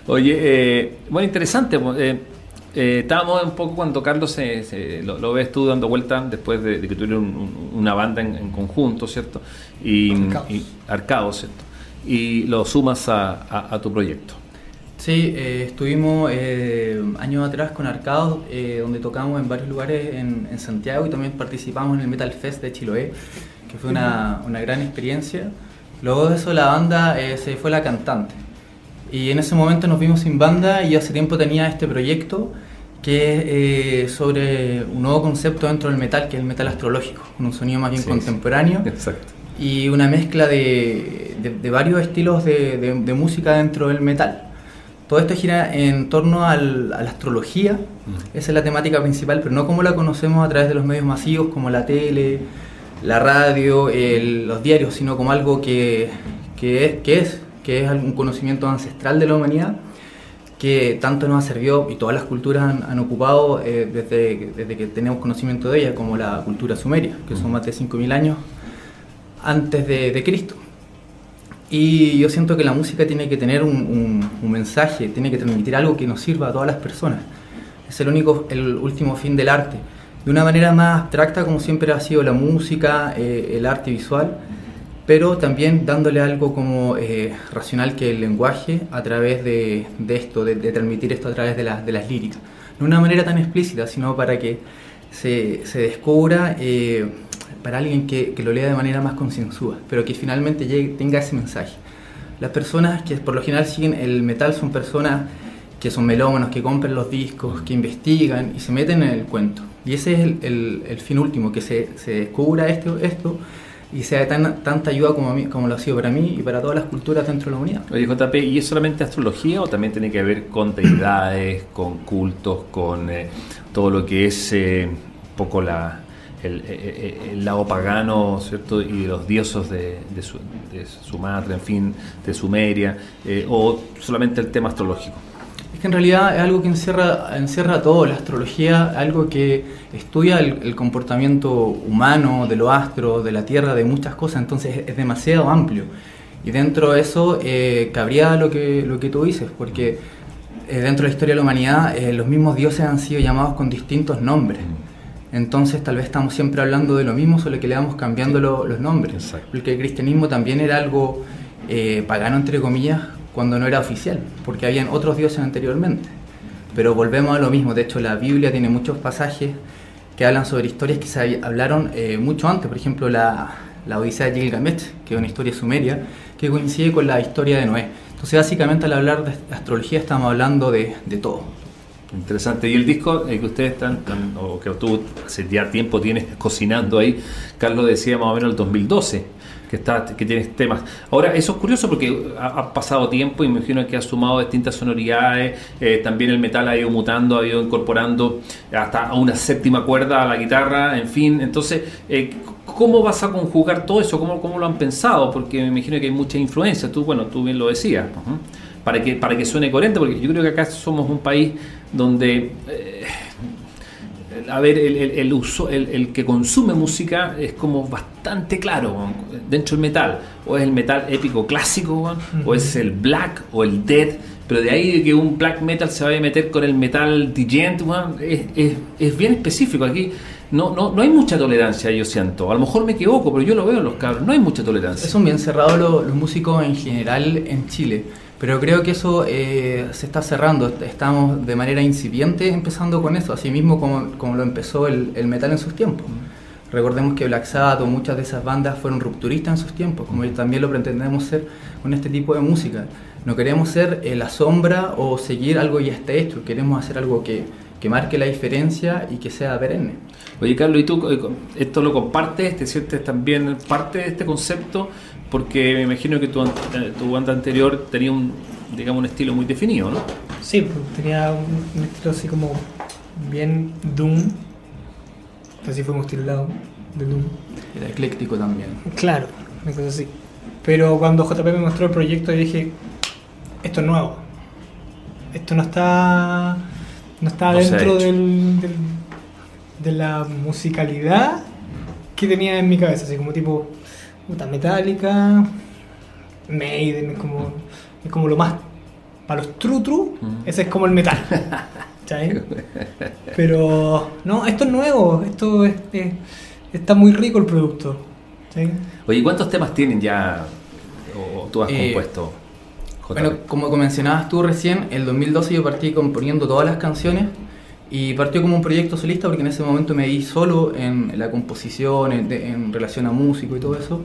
Oye, bueno, interesante. Estábamos un poco cuando Carlos lo ves tú dando vuelta después de que tuvieron una banda en conjunto, ¿cierto? Y Arcados, ¿cierto? Y lo sumas a tu proyecto. Sí, estuvimos años atrás con Arcados, donde tocamos en varios lugares en Santiago y también participamos en el Metal Fest de Chiloé, que fue una gran experiencia. Luego de eso la banda se fue la cantante y en ese momento nos vimos sin banda y hace tiempo tenía este proyecto que es sobre un nuevo concepto dentro del metal, que es el metal astrológico, con un sonido más bien contemporáneo. Exacto. Y una mezcla de varios estilos de música dentro del metal. Todo esto gira en torno a la astrología, esa es la temática principal, pero no como la conocemos a través de los medios masivos como la tele, la radio, los diarios, sino como algo que es un conocimiento ancestral de la humanidad, que tanto nos ha servido y todas las culturas han ocupado desde que tenemos conocimiento de ella, como la cultura sumeria, que son más de 5.000 años antes de Cristo. Y yo siento que la música tiene que tener un mensaje, tiene que transmitir algo que nos sirva a todas las personas. Es el último fin del arte. De una manera más abstracta, como siempre ha sido la música, el arte visual, pero también dándole algo como racional, que el lenguaje, a través de esto, de transmitir esto a través de las líricas. No de una manera tan explícita, sino para que se descubra para alguien que lo lea de manera más concienzuda, pero que finalmente tenga ese mensaje. Las personas que por lo general siguen el metal son personas que son melómanos, que compran los discos, que investigan y se meten en el cuento. Y ese es el fin último, que se descubra esto y sea de tanta ayuda como lo ha sido para mí y para todas las culturas dentro de la humanidad. Oye, JP, ¿y es solamente astrología o también tiene que ver con deidades, con cultos, con todo lo que es un poco el lado pagano, ¿cierto? Y de los dioses de Sumatra, en fin, de Sumeria, o solamente el tema astrológico? Es que en realidad es algo que encierra todo. La astrología, algo que estudia el comportamiento humano, de los astros, de la Tierra, de muchas cosas, entonces es demasiado amplio. Y dentro de eso cabría lo que tú dices, porque dentro de la historia de la humanidad los mismos dioses han sido llamados con distintos nombres. Entonces tal vez estamos siempre hablando de lo mismo, solo que le vamos cambiando los nombres. Exacto. Porque el cristianismo también era algo pagano, entre comillas, cuando no era oficial, porque habían otros dioses anteriormente. Pero volvemos a lo mismo. De hecho, la Biblia tiene muchos pasajes que hablan sobre historias que se hablaron mucho antes. Por ejemplo, la Odisea de Gilgamesh, que es una historia sumeria, que coincide con la historia de Noé. Entonces, básicamente, al hablar de astrología estamos hablando de todo. Interesante. Y el disco que ustedes o que tú hace ya tiempo tienes cocinando ahí, Carlos decía más o menos el 2012, que tienes temas. Ahora, eso es curioso porque ha pasado tiempo y me imagino que ha sumado distintas sonoridades, también el metal ha ido mutando, ha ido incorporando hasta a una séptima cuerda a la guitarra, en fin. Entonces, ¿cómo vas a conjugar todo eso? ¿Cómo lo han pensado? Porque me imagino que hay mucha influencia, tú bien lo decías. Para que suene coherente, porque yo creo que acá somos un país donde el que consume música es como bastante claro dentro del metal, o es el metal épico clásico, o es el black o el death, pero de ahí de que un black metal se vaya a meter con el metal digent, es bien específico. Aquí no hay mucha tolerancia, yo siento. A lo mejor me equivoco, pero yo lo veo en los cabros, no hay mucha tolerancia. Son bien cerrados los músicos en general en Chile. Pero creo que eso se está cerrando. Estamos de manera incipiente empezando con eso, así mismo como lo empezó el metal en sus tiempos. Recordemos que Black Sabbath o muchas de esas bandas fueron rupturistas en sus tiempos, como también lo pretendemos ser con este tipo de música. No queremos ser la sombra o seguir algo ya está hecho, queremos hacer algo que marque la diferencia y que sea perenne. Oye, Carlos, ¿y tú esto lo compartes? ¿Te sientes también parte de este concepto? Porque me imagino que tu banda anterior tenía un estilo muy definido, ¿no? Sí, pues, tenía un estilo así como bien doom, así fuimos titulados, de doom. Era ecléctico también. Claro, una cosa así. Pero cuando JP me mostró el proyecto, yo dije, esto es nuevo, esto no está dentro de la musicalidad que tenía en mi cabeza, así como tipo Metallica, Maiden, es como lo más para los true, ese es como el metal. ¿Sabes? Pero no, esto es nuevo, está muy rico el producto. ¿Sí? Oye, ¿cuántos temas tienen ya o tú has compuesto? Bueno, como mencionabas tú recién, el 2012 yo partí componiendo todas las canciones y partió como un proyecto solista porque en ese momento me di solo en la composición, en relación a músico y todo eso.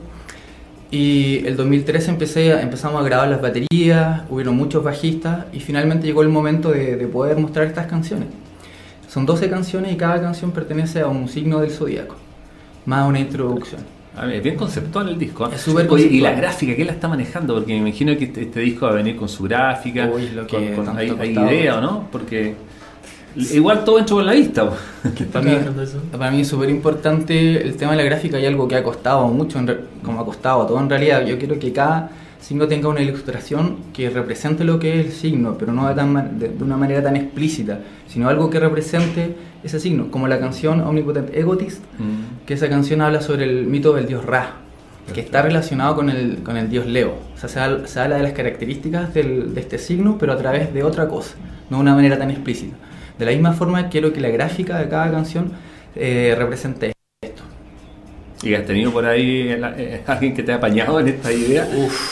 Y el 2013 empezamos a grabar las baterías, hubieron muchos bajistas y finalmente llegó el momento de poder mostrar estas canciones. Son 12 canciones y cada canción pertenece a un signo del zodíaco, más una introducción. Es bien conceptual el disco. Es súper conceptual. Y la gráfica, ¿qué la está manejando? Porque me imagino que este disco va a venir con su gráfica, hay idea, ¿o no? Porque igual todo entra por la vista. Para mí es súper importante el tema de la gráfica y algo que ha costado mucho, como ha costado todo en realidad. Yo quiero que cada signo tenga una ilustración que represente lo que es el signo, pero no de una manera tan explícita, sino algo que represente ese signo, como la canción Omnipotent Egotist, que esa canción habla sobre el mito del dios Ra, que está relacionado con el dios Leo. O sea, se habla de las características de este signo, pero a través de otra cosa, no de una manera tan explícita. De la misma forma, quiero que la gráfica de cada canción represente esto. ¿Y has tenido por ahí alguien que te ha apañado en esta idea?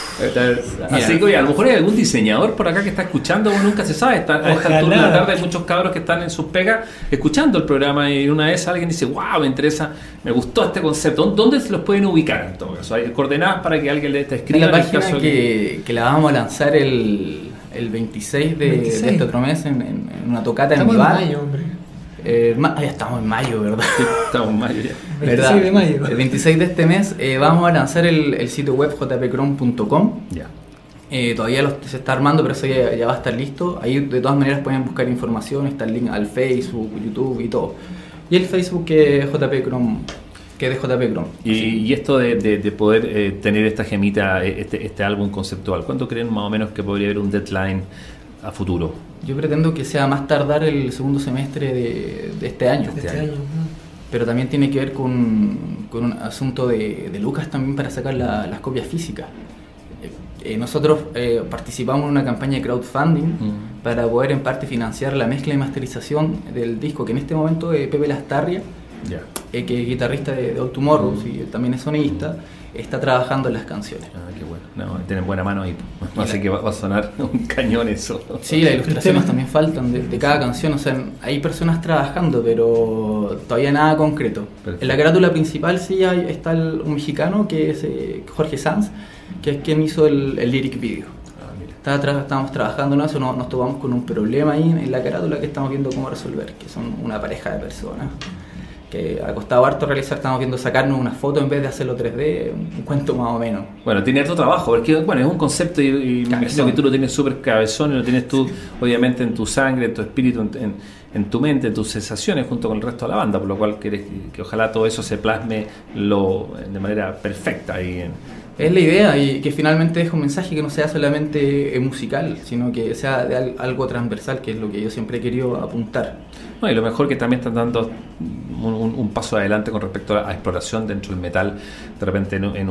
Así que, a lo mejor hay algún diseñador por acá que está escuchando, uno nunca se sabe. A esta altura de la tarde hay muchos cabros que están en sus pegas escuchando el programa y una vez alguien dice, wow, me interesa, me gustó este concepto. ¿Dónde se los pueden ubicar en todo caso? ¿Hay coordenadas para que alguien le escriba? En la página que la vamos a lanzar el 26 de este otro mes en una tocata en mi bar. Mayo, hombre. Ya estamos en mayo, ¿verdad? Estamos en mayo ya. 26 de mayo. El 26 de este mes vamos a lanzar el sitio web jpcrom.com. Ya. Todavía se está armando, pero eso ya va a estar listo. Ahí de todas maneras pueden buscar información, está el link al Facebook, YouTube y todo. Y el Facebook que es jpcrom, que es de jpcrom. Y esto de poder tener esta gemita, este álbum conceptual, ¿cuánto creen más o menos que podría haber un deadline a futuro? Yo pretendo que sea más tardar el segundo semestre de este año. Pero también tiene que ver con un asunto de Lucas también para sacar las copias físicas. Nosotros participamos en una campaña de crowdfunding para poder en parte financiar la mezcla y masterización del disco, que en este momento Pepe Lastarria, que es guitarrista de All Tomorrows y también es sonidista, está trabajando en las canciones. Qué bueno. No, tienen buena mano ahí. Así que va a sonar un cañón eso. Sí, las ilustraciones también faltan de cada canción. O sea, hay personas trabajando, pero todavía nada concreto. Perfecto. En la carátula principal sí está un mexicano que es Jorge Sanz, que es quien hizo el lyric video. Estábamos trabajando en eso, nos topamos con un problema ahí en la carátula que estamos viendo cómo resolver, que son una pareja de personas que ha costado harto realizar. Estamos viendo sacarnos una foto en vez de hacerlo 3D, un cuento más o menos. Bueno, tiene harto trabajo, porque bueno, es un concepto y me imagino que tú lo tienes súper cabezón y lo tienes tú obviamente en tu sangre, en tu espíritu, en tu mente, en tus sensaciones junto con el resto de la banda, por lo cual quieres que ojalá todo eso se plasme de manera perfecta ahí Es la idea, y que finalmente deje un mensaje que no sea solamente musical, sino que sea de algo transversal, que es lo que yo siempre he querido apuntar. No, y lo mejor que también están dando un paso adelante con respecto a la exploración dentro del metal, de repente en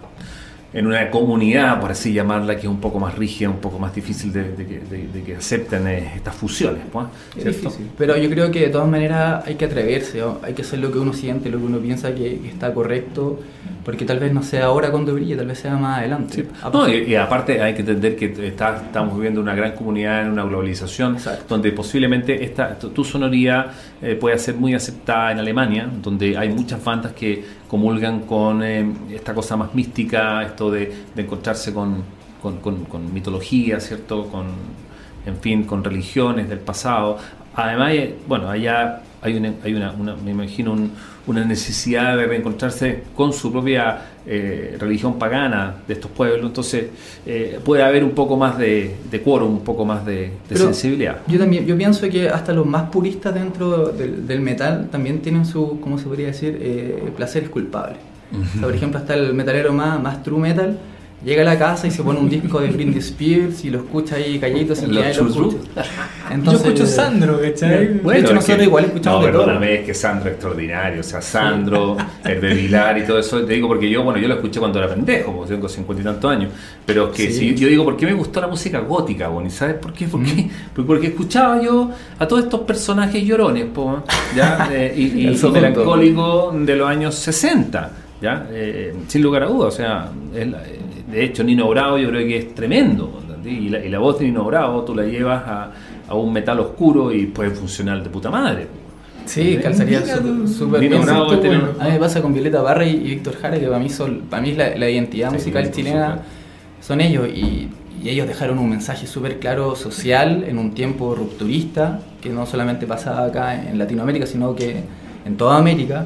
una comunidad, por así llamarla, que es un poco más rígida, un poco más difícil de que acepten estas fusiones, ¿no? Es difícil, pero yo creo que de todas maneras hay que atreverse, ¿no? Hay que hacer lo que uno siente, lo que uno piensa que está correcto, porque tal vez no sea ahora cuando brille, tal vez sea más adelante. Sí. No, y aparte hay que entender que estamos viviendo una gran comunidad, en una globalización. Exacto. Donde posiblemente tu sonoridad pueda ser muy aceptada en Alemania, donde hay muchas bandas que comulgan con esta cosa más mística, esto de encontrarse con mitología, ¿cierto? Con religiones del pasado. Además, bueno, allá hay me imagino una necesidad de reencontrarse con su propia religión pagana de estos pueblos, entonces puede haber un poco más de quórum, un poco más de sensibilidad. Yo pienso que hasta los más puristas dentro del metal también tienen su, ¿cómo se podría decir?, placeres culpables. O sea, por ejemplo, hasta el metalero más true metal Llega a la casa y se pone un disco de Britney Spears y lo escucha ahí calladito sin que nadie lo escuche. Yo escucho Sandro, ¿cachai? Bueno, de hecho, nosotros igual escuchamos no, de todo. Perdóname, es que Sandro es extraordinario. O sea, Sandro, Hervé Vilar y todo eso. Te digo porque yo lo escuché cuando era pendejo, porque tengo 50 y tantos años. Pero que si yo digo, ¿por qué me gustó la música gótica, bueno? ¿Y sabes por qué? Porque escuchaba yo a todos estos personajes llorones, ¿ya? y melancólicos de los años 60, ¿ya? Sin lugar a dudas. O sea, de hecho, Nino Bravo yo creo que es tremendo. Y la voz de Nino Bravo tú la llevas a un metal oscuro y puede funcionar de puta madre. Sí, calzaría súper bien. Bravo, A mí me pasa con Violeta Barra y Víctor Jara, que para mí es la identidad musical chilena, son ellos. Y ellos dejaron un mensaje súper claro social en un tiempo rupturista, que no solamente pasaba acá en Latinoamérica, sino que en toda América.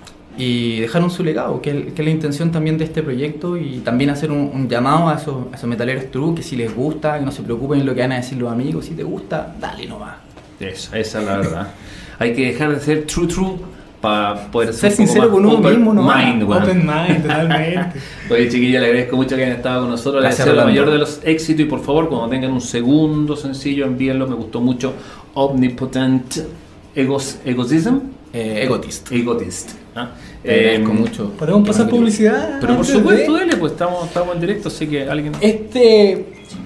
Y dejaron su legado, que es la intención también de este proyecto, y también hacer un llamado a esos metaleros true, que si les gusta, que no se preocupen en lo que van a decir los amigos, si te gusta, dale nomás. Esa es la verdad. Hay que dejar de ser true para poder ser sincero con uno mismo, ¿no? Open mind, totalmente. Oye, chiquillos, le agradezco mucho que hayan estado con nosotros. Les deseo el mayor de los éxitos y por favor, cuando tengan un segundo sencillo, envíenlo. Me gustó mucho Omnipotent Egotism. Egotist. Con mucho. ¿Podemos pasar publicidad? Pero por supuesto, dale, pues estamos en directo, así que alguien. Este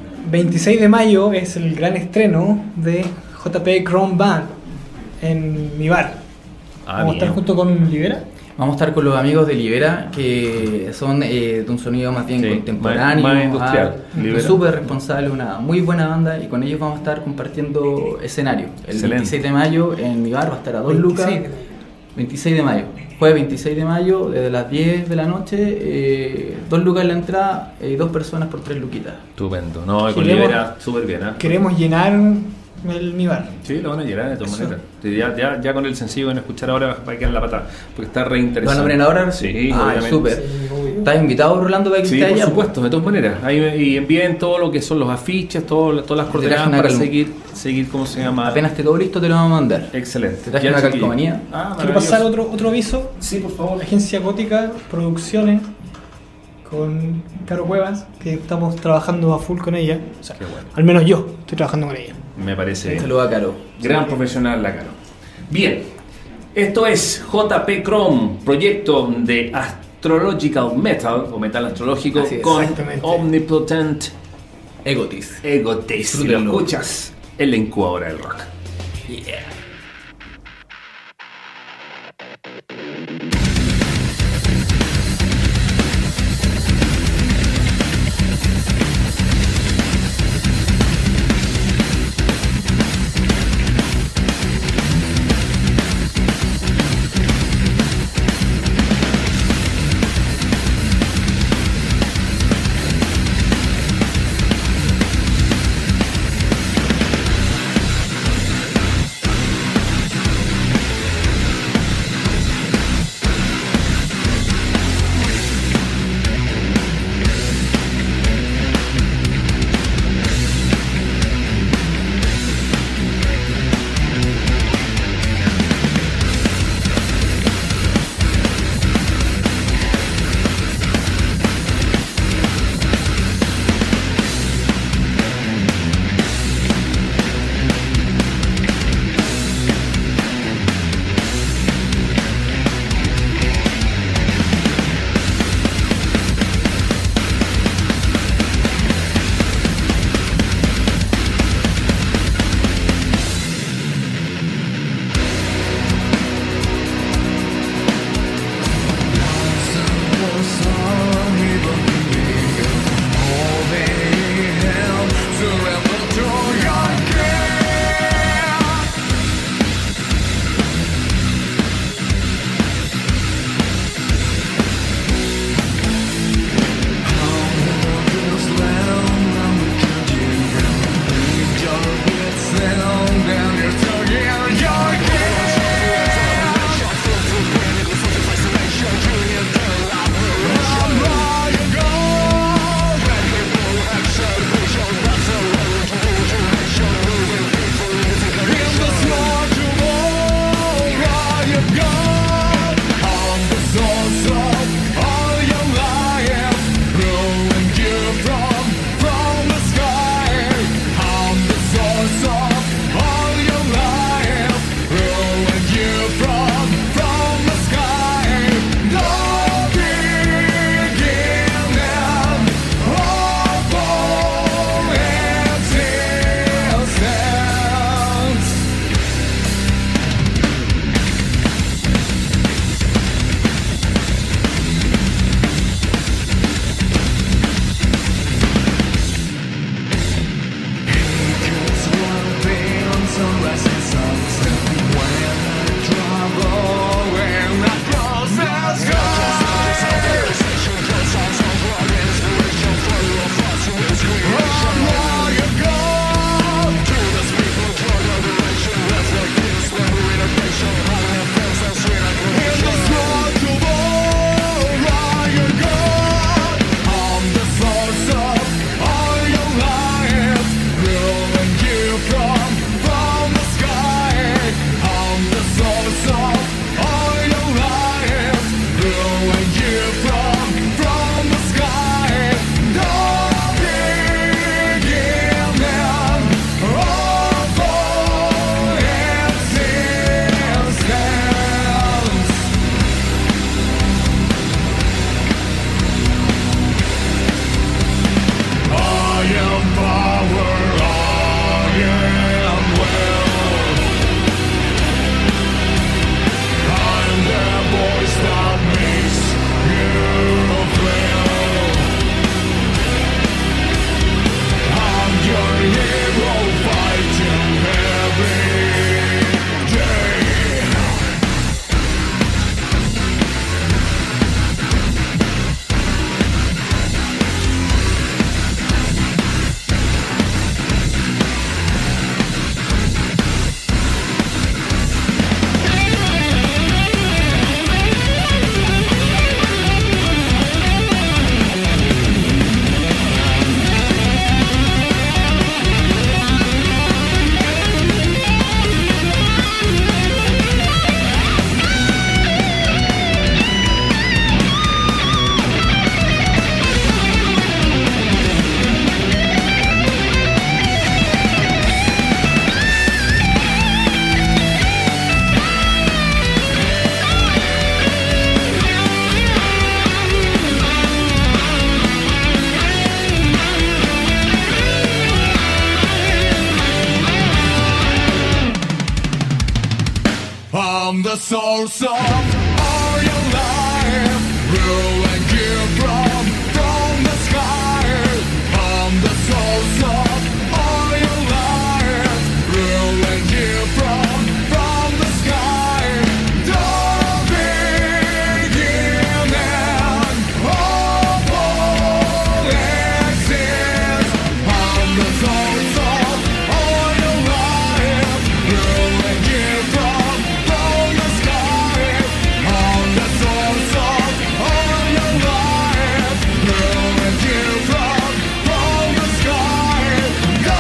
26 de mayo es el gran estreno de JP Chrome Band en mi bar. Vamos a estar junto con Libera. Vamos a estar con los amigos de Libera, que son de un sonido más bien contemporáneo, más industrial. Súper responsable, una muy buena banda, y con ellos vamos a estar compartiendo escenario. El 26 de mayo en mi bar va a estar a 2 lucas. 26 de mayo. Jueves 26 de mayo, desde las 10 de la noche, 2 lucas en la entrada, 2 personas por 3 luquitas. Estupendo. No, con Libera súper bien. Queremos llenar mi bar. Sí, lo van a llenar de todas maneras. Ya con el sencillo van a escuchar ahora, va a quedar la patada, porque está re interesante. ¿Van a poner ahora? Sí, obviamente. Súper. ¿Estás invitado, Rolando, para que esté allá? Por supuesto, de todas maneras. Ahí y envíen todo lo que son los afiches, todas las coordenadas para seguir, ¿cómo se llama? Apenas esté todo listo, te lo vamos a mandar. Excelente. Te traje una calcomanía. Quiero pasar otro aviso. Sí, por favor. Agencia Gótica Producciones, con Caro Cuevas, que estamos trabajando a full con ella. O sea, al menos yo estoy trabajando con ella. Me parece. Saludos a Caro. Gran profesional la Caro. Bien, esto es JP Chrome, proyecto de Astrological Metal, o metal astrológico, con Omnipotent Egotist. Si lo escuchas, en la incubadora del rock. Yeah. the source of all your life. Rule and give from the sky. I'm the source of all your life. Rule and give from the sky. The beginning of all exists. I'm the source of all your life. Rule and give from the sky. I'm the source of all your life. Rule and give from the sky. The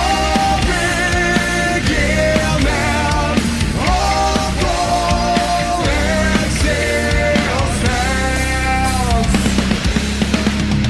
beginning of all existence.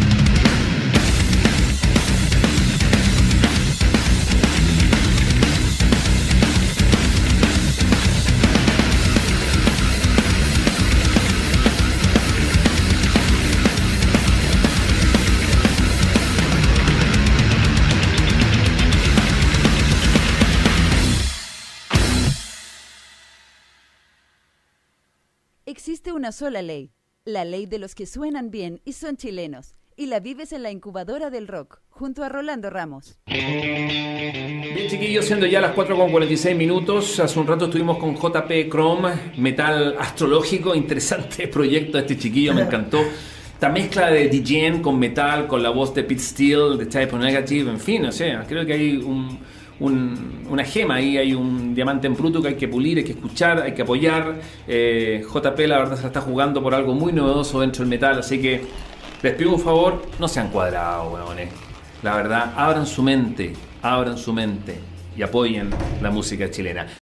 Existe una sola ley, la ley de los que suenan bien y son chilenos, y la vives en la incubadora del rock, junto a Rolando Ramos. Bien, chiquillos, siendo ya las 4:46, hace un rato estuvimos con JP Chrome, metal astrológico, interesante proyecto de este chiquillo, me encantó. Esta mezcla de DJing con metal, con la voz de Pete Steele, de Type O Negative, en fin, o sea, creo que hay una gema ahí, hay un diamante en bruto que hay que pulir, hay que escuchar, hay que apoyar. JP la verdad se la está jugando por algo muy novedoso dentro del metal, así que les pido un favor, no sean cuadrados, huevones. La verdad, abran su mente y apoyen la música chilena.